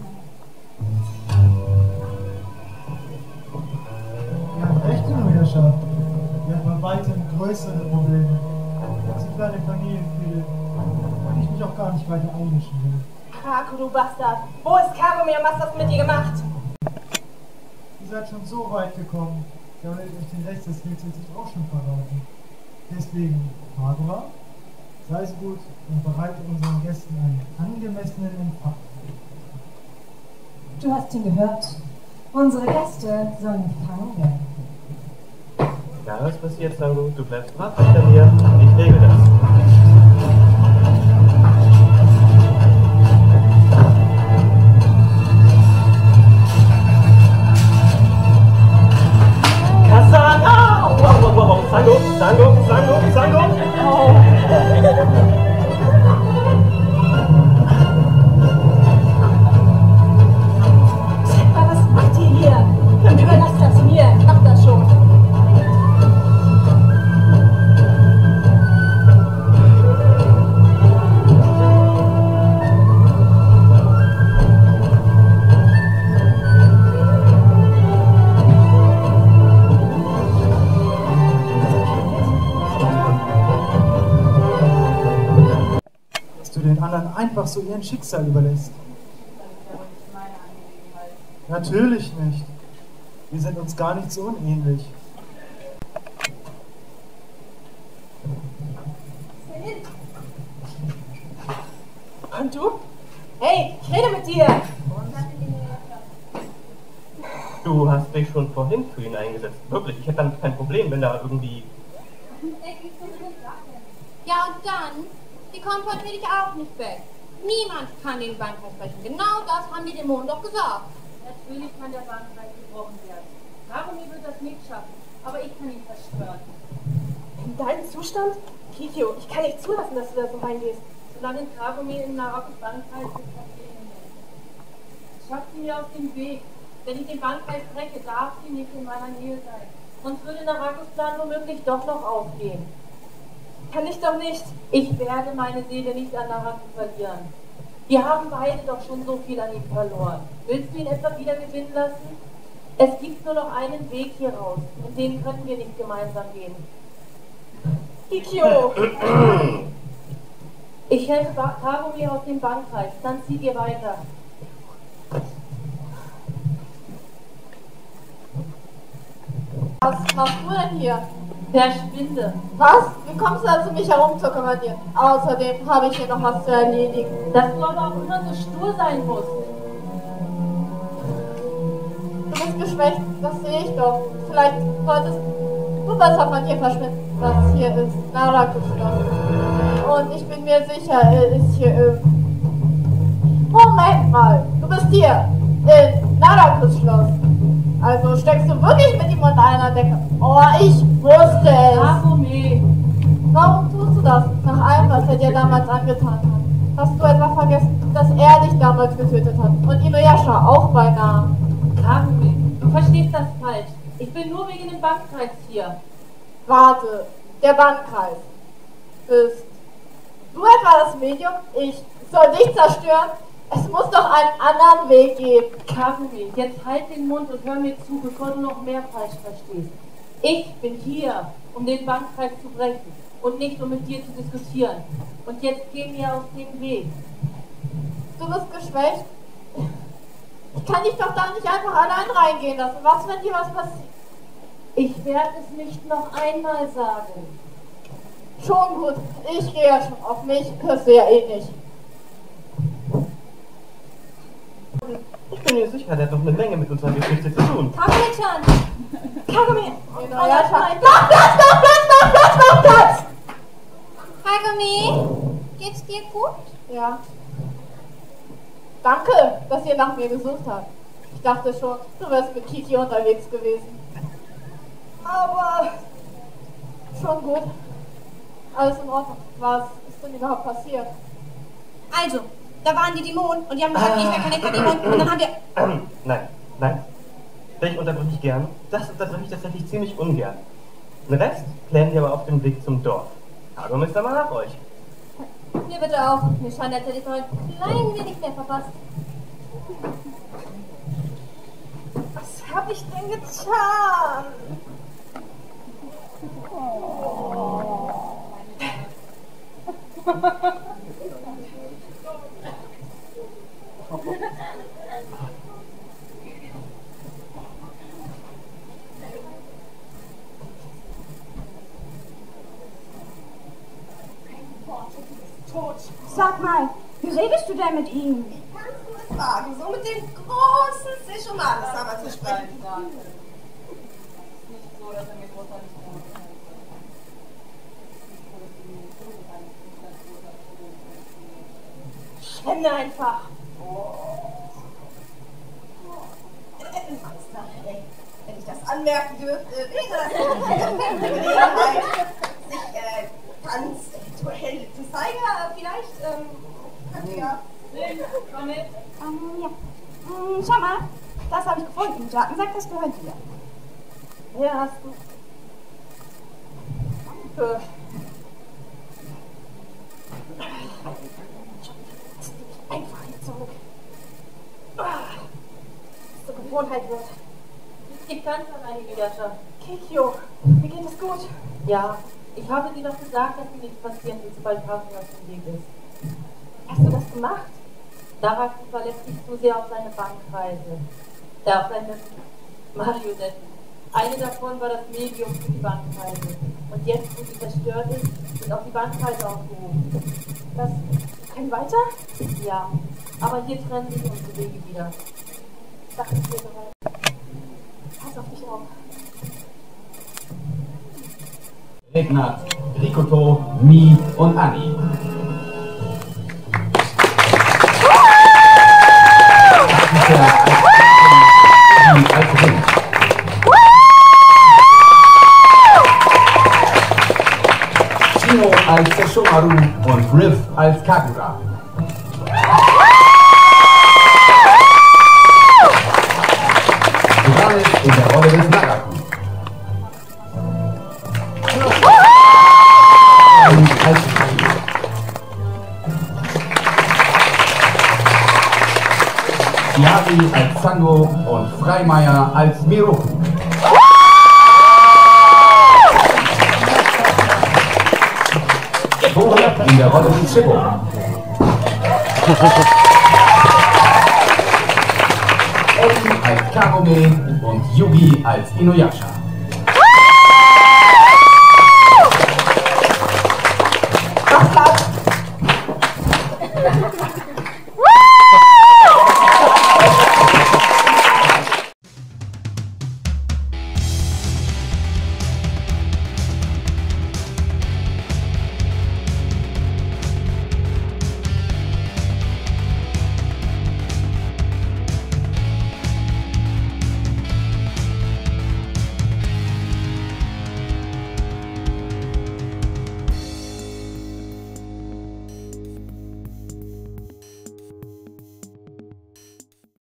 Ihr habt recht, Inuyasha. Wir haben bei weitem größere Probleme. Das sind kleine Familienfehler, und ich mich auch gar nicht weiter einmischen will. Naraku, du Bastard! Wo ist Kagome und was hast du mit ihr gemacht? Ihr seid schon so weit gekommen. Ich habe euch den Rest des Rätsels auch schon verraten. Deswegen, Kagura, sei es gut und bereite unseren Gästen einen angemessenen Empfang. Du hast ihn gehört. Unsere Gäste sollen empfangen werden. Egal was passiert, Sango, du bleibst brav hinter mir. Ich regel das. Kasana! Wow, wow, wow, wow. Sango, Sango, Sango, Sango! Oh. Was macht ihr hier? Und überlasst das mir. Ich mach das schon. Den anderen einfach so ihren Schicksal überlässt. Natürlich nicht. Wir sind uns gar nicht so unähnlich. Und du? Hey, ich rede mit dir! Du hast dich schon vorhin für ihn eingesetzt. Wirklich, ich hätte damit kein Problem, wenn da irgendwie... Ja, und dann? Die kommt heute will ich auch nicht weg. Niemand kann den Bannkreis brechen. Genau das haben die Dämonen doch gesagt. Natürlich kann der Bannkreis gebrochen werden. Kagumi wird das nicht schaffen, aber ich kann ihn zerstören. In deinem Zustand? Kikyo, ich kann nicht zulassen, dass du da so reingehst. Solange Kagumi in Narakus Bannkreis ist, passiert nichts. Schafft sie mir aus dem Weg. Wenn ich den Bannkreis breche, darf sie nicht in meiner Nähe sein. Sonst würde Narakus Plan womöglich doch noch aufgehen. Kann ich doch nicht. Ich werde meine Seele nicht an Naraku verlieren. Wir haben beide doch schon so viel an ihm verloren. Willst du ihn etwa wieder gewinnen lassen? Es gibt nur noch einen Weg hier raus. Und den können wir nicht gemeinsam gehen. Kikyo! Ich helfe Kagumi aus dem Bannkreis. Dann zieht ihr weiter. Was machst du denn hier? Verschwinde. Was? Wie kommst du dazu, mich herumzukommandieren? Außerdem habe ich hier noch was zu erledigen. Dass du aber auch immer so stur sein musst. Du bist geschwächt, das sehe ich doch. Vielleicht solltest du besser von hier verschwinden. Das hier ist Naraku-Schloss. Und ich bin mir sicher, er ist hier irgendwo. Moment mal, du bist hier in Naraku-Schloss. Also steckst du wirklich mit ihm unter einer Decke? Oh, ich wusste es. Kagome. Warum tust du das? Nach allem, was er dir damals angetan hat. Hast du etwa vergessen, dass er dich damals getötet hat? Und Inuyasha auch beinahe. Kagome, du verstehst das falsch. Ich bin nur wegen dem Bankkreis hier. Warte, der Bankkreis. Bist du etwa das Medium? Ich soll dich zerstören? Es muss doch einen anderen Weg geben. Kagome, jetzt halt den Mund und hör mir zu, bevor du noch mehr falsch verstehst. Ich bin hier, um den Bankkreis zu brechen und nicht um mit dir zu diskutieren. Und jetzt geh mir aus dem Weg. Du bist geschwächt? Ich kann dich doch da nicht einfach allein reingehen lassen. Was, wenn dir was passiert? Ich werde es nicht noch einmal sagen. Schon gut, ich gehe ja schon. Auf mich hörst du ja eh nicht. Ich bin mir sicher, der hat noch eine Menge mit unserer Geschichte zu tun. Kagome-chan! Kagome! Inuyasha! Mach Platz, mach Platz, mach Platz, mach Platz! Kagome, geht's dir gut? Ja. Danke, dass ihr nach mir gesucht habt. Ich dachte schon, du wärst mit Kiki unterwegs gewesen. Aber schon gut. Alles in Ordnung. Was ist denn überhaupt passiert? Also, da waren die Dämonen und die haben gesagt, ich wäre keine Dämonen und dann haben wir... Ähm, nein, nein. Ich unterbreche ich gern. Das unterbreche ich tatsächlich ziemlich ungern. Den Rest klären wir aber auf dem Weg zum Dorf. Kagome ist da mal nach euch. Mir bitte auch. Mir scheint, als hätte ich noch ein klein wenig mehr verpasst. Was hab ich denn getan? Tot. Sag mal, wie redest du denn mit ihm? Kannst du es wagen, so mit dem großen Seshomaru-sama zu sprechen? Schwende einfach. Wenn ich das anmerken dürfte, wäre das eine Gelegenheit, sich äh, ganz duell zu zeigen. Vielleicht ähm, könnt ihr... Komm mit. Ähm, ja. Hm, schau mal, das habe ich gefunden. Jacken sagt, das gehört dir. Hier hast du. Danke. Einfach hier zurück. Dass zur Gewohnheit wird. Es gibt ganz alleine Inuyasha. Kikyo, mir geht es gut. Ja, ich habe dir doch gesagt, dass dir nichts passieren wird, sobald Hafen auf dem Weg ist. Hast du das gemacht? Naraku verlässt sich zu sehr auf seine Bankreise. Äh, auf seine Marionetten. Eine davon war das Medium für die Bankreise. Und jetzt, wo sie zerstört ist, wird auch die Bankreise aufgehoben. Das kann weiter? Ja, aber hier trennen sich unsere Wege wieder. Ich dachte, es wäre weiter. Pass auf dich auf. Regnat, Rikoto, Mi und Anni. Als Hund. Shino als Sesshomaru und Riff als Kagura. Johannes in der Rolle des Naraku. Und als Yari als Sango und Freimeier als Miroku. Tora in der Rolle des Shippo. Ellen als Kagome und Yugi als Inuyasha.